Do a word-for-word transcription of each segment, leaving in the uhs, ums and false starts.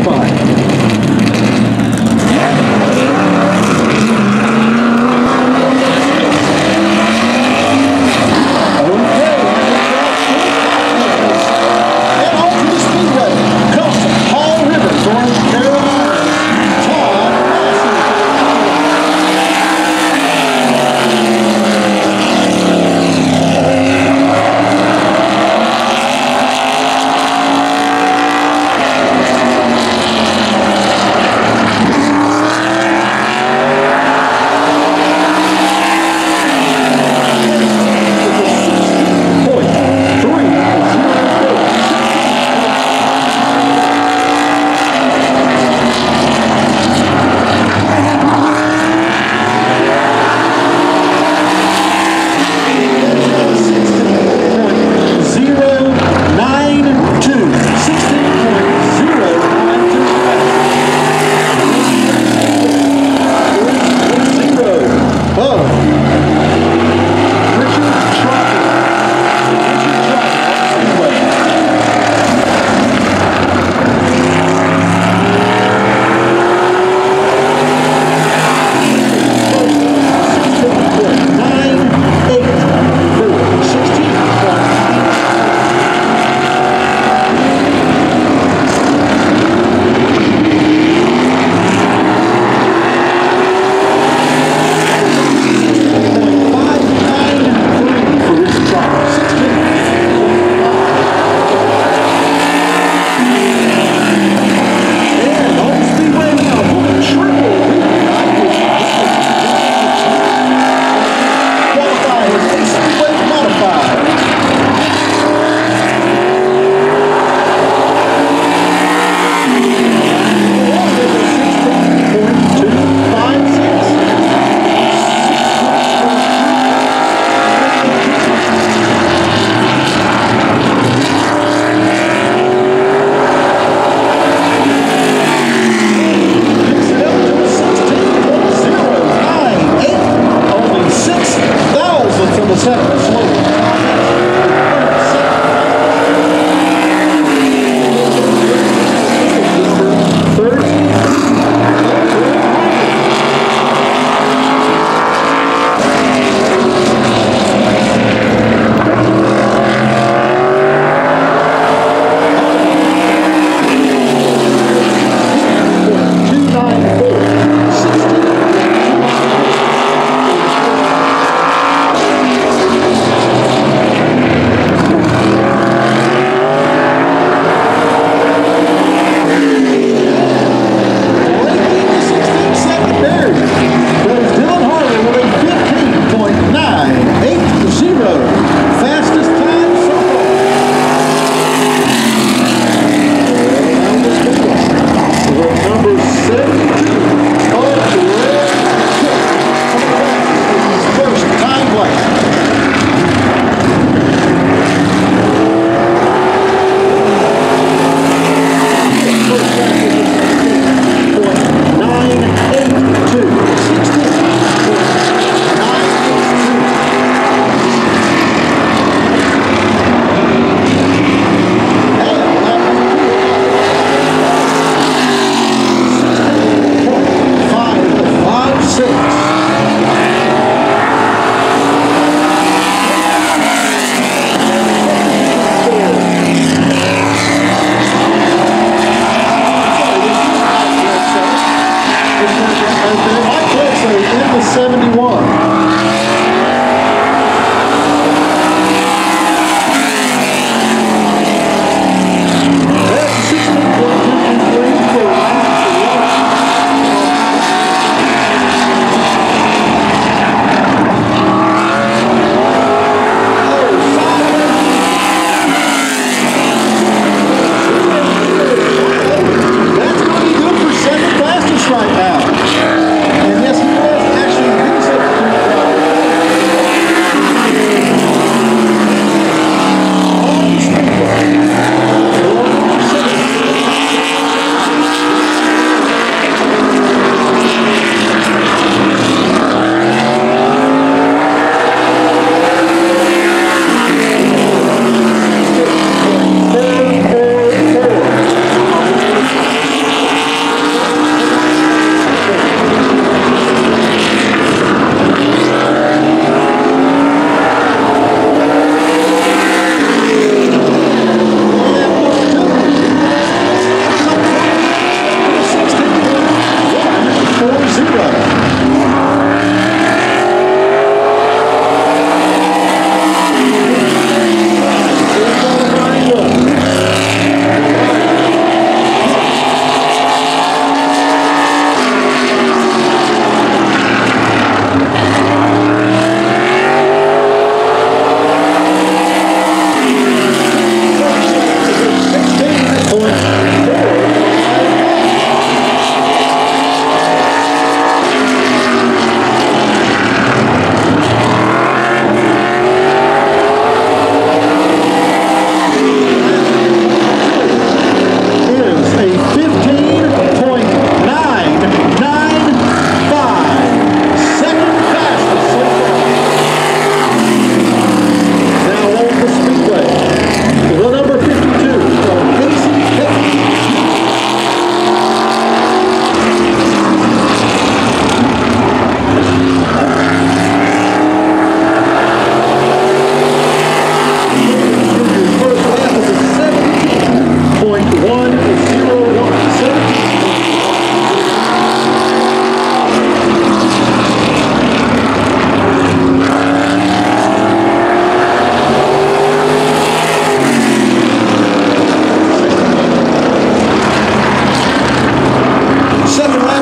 right now. And yes, he was actually, he was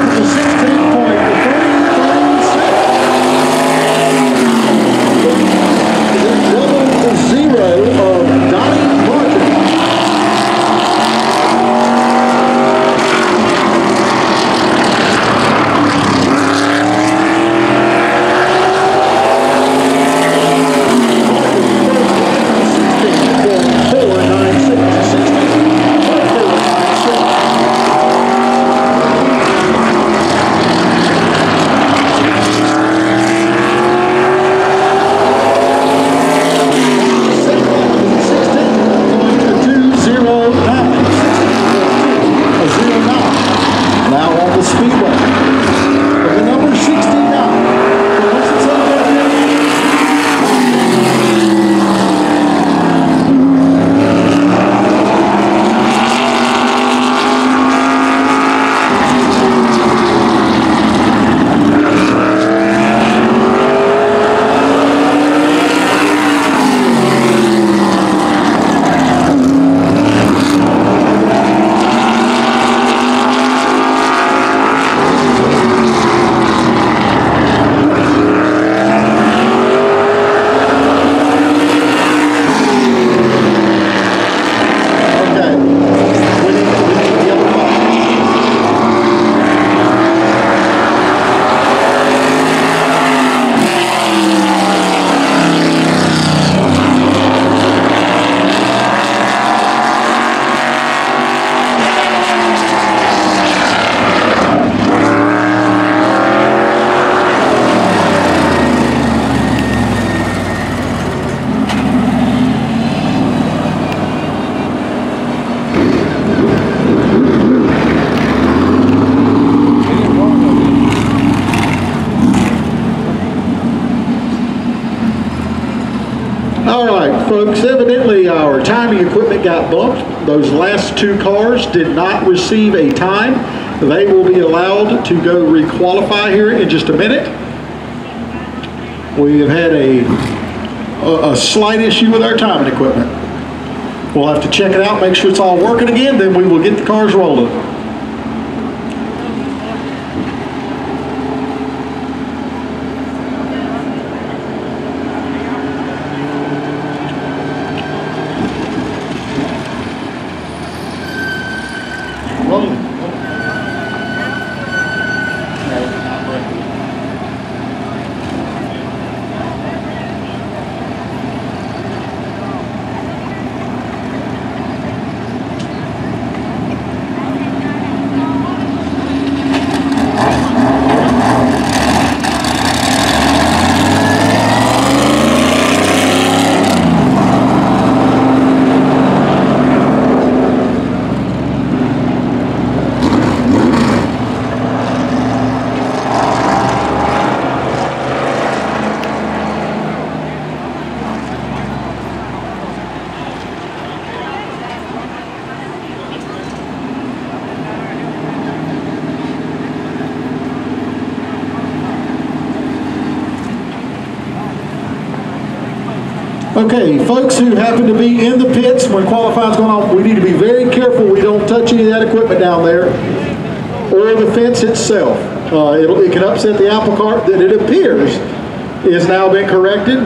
Folks, evidently our timing equipment got bumped. Those last two cars did not receive a time. They will be allowed to go requalify here in just a minute. We have had a, a, a slight issue with our timing equipment. We'll have to check it out, make sure it's all working again, then we will get the cars rolling. Okay, folks who happen to be in the pits when qualifying's going on, we need to be very careful we don't touch any of that equipment down there or the fence itself. Uh, it'll, it can upset the apple cart that it appears is now been corrected.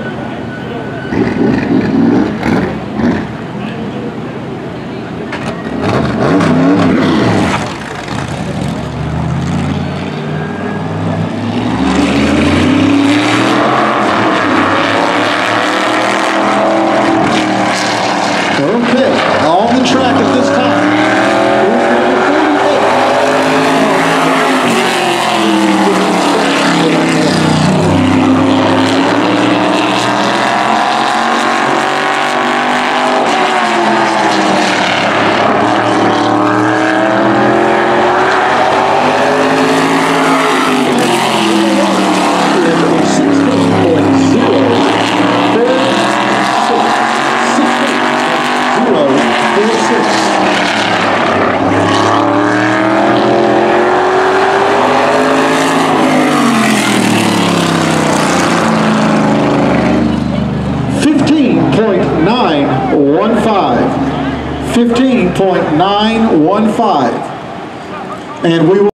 fifteen point nine one five, and we will